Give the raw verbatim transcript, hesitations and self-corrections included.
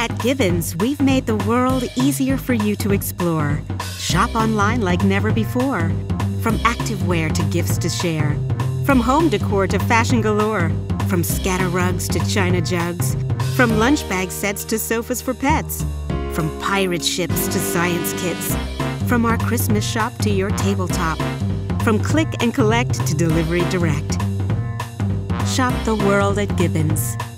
At Gibbons, we've made the world easier for you to explore. Shop online like never before. From activewear to gifts to share. From home decor to fashion galore. From scatter rugs to china jugs. From lunch bag sets to sofas for pets. From pirate ships to science kits. From our Christmas shop to your tabletop. From click and collect to delivery direct. Shop the world at Gibbons.